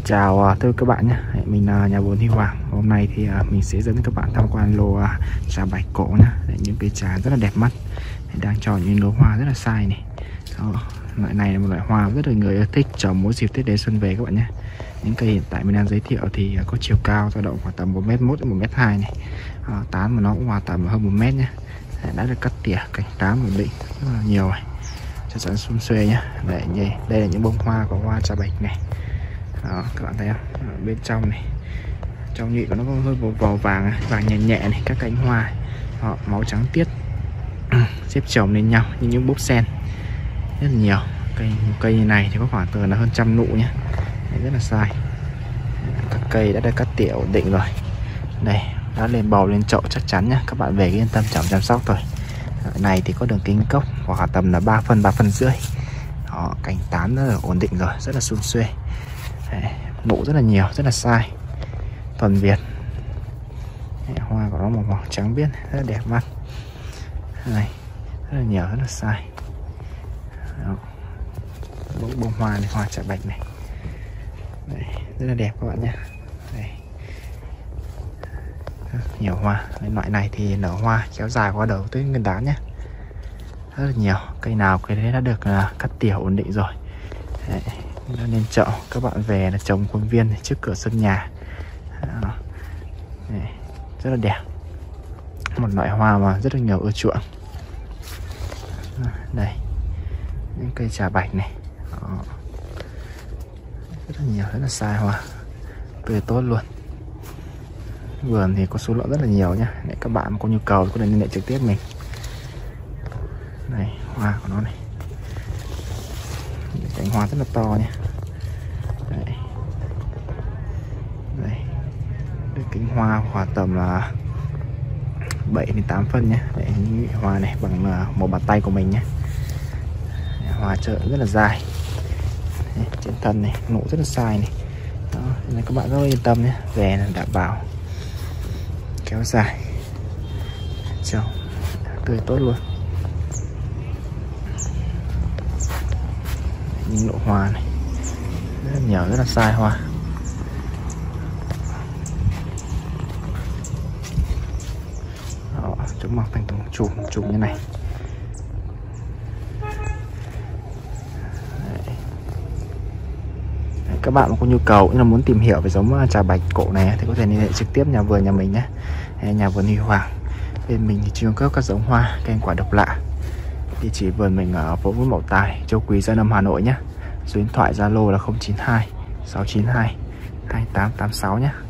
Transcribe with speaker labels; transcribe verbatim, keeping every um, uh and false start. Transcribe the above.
Speaker 1: Chào thưa các bạn nhé, mình là nhà vườn Huy Hoàng. Hôm nay thì mình sẽ dẫn các bạn tham quan lô trà bạch cổ nhé. Những cây trà rất là đẹp mắt, đang cho những lô hoa rất là sai này. Đó, loại này là một loại hoa rất là người yêu thích trồng mỗi dịp Tết đến xuân về các bạn nhé. Những cây hiện tại mình đang giới thiệu thì có chiều cao dao động khoảng tầm một mét một đến một mét hai này. À, tán mà nó cũng hòa tầm hơn một mét nhé. Đã được cắt tỉa, cành tán ổn định rất là nhiều này, chắc chắn xum xuê nhé. Đây, đây là những bông hoa của hoa trà bạch này. Đó, các bạn thấy không? Ở bên trong này, trong nhụy của nó có hơi màu vàng vàng nhẹ nhẹ này, các cánh hoa họ màu trắng tiết xếp chồng lên nhau như những búp sen rất là nhiều. Cây cây như này thì có khoảng từ là hơn trăm nụ nhé. Đấy, rất là sai. Các cây đã được cắt tỉa ổn định rồi. Đây, đã lên bầu lên chậu chắc chắn nhé. Các bạn về yên tâm chăm chăm sóc thôi. Loại này thì có đường kính cốc khoảng tầm là ba phân ba phân rưỡi. Đó, cành tán rất là ổn định rồi, rất là sum xuê. Đấy, nụ rất là nhiều, rất là sai, thuần Việt. Đấy, hoa của nó màu màu trắng biếc, rất là đẹp mắt. Này, rất là nhiều, rất là sai. Đó. Bông, bông hoa này, hoa trà bạch này. Đấy, rất là đẹp các bạn nhé. Đây. Rất nhiều hoa. Đấy, loại này thì nở hoa kéo dài qua đầu tới nguyên đán nhé. Rất là nhiều, cây nào cây đấy đã được uh, cắt tỉa ổn định rồi. Đấy, nó nên chậu các bạn về là trồng khuôn viên trước cửa sân nhà. Đó. Đấy, rất là đẹp, một loại hoa mà rất là nhiều ưa chuộng. Đây, những cây trà bạch này. Đó. Rất là nhiều, rất là sai hoa, tươi tốt luôn. Vườn thì có số lượng rất là nhiều nhá. Để các bạn có nhu cầu có thể liên hệ trực tiếp mình. Này, hoa của nó này, cánh hoa rất là to nha. Đây, đây, được cánh hoa khoảng tầm là bảy đến tám phân nhé. Đấy, những hoa này bằng một bàn tay của mình nhé. Hoa chợ rất là dài. Đấy, trên thân này nụ rất là sai này. Đó, nên các bạn rất là yên tâm nhé, về là đảm bảo kéo dài trồng tươi tốt luôn. Những nụ hoa này rất là nhiều, rất là sai hoa. Đó, chúng mọc thành từng chùm chùm như này. Đấy. Đấy, các bạn có nhu cầu cũng là muốn tìm hiểu về giống trà bạch cổ này thì có thể liên hệ trực tiếp nhà vườn nhà mình nhé. Nhà vườn Huy Hoàng. Bên mình thì chuyên cấp các giống hoa cây quả độc lạ. Địa chỉ vườn mình ở phố Nguyễn Mậu Tài, Châu Quý, Gia Lâm, Hà Nội nhé. Số điện thoại Zalo là không chín hai sáu chín hai hai tám tám sáu nhé.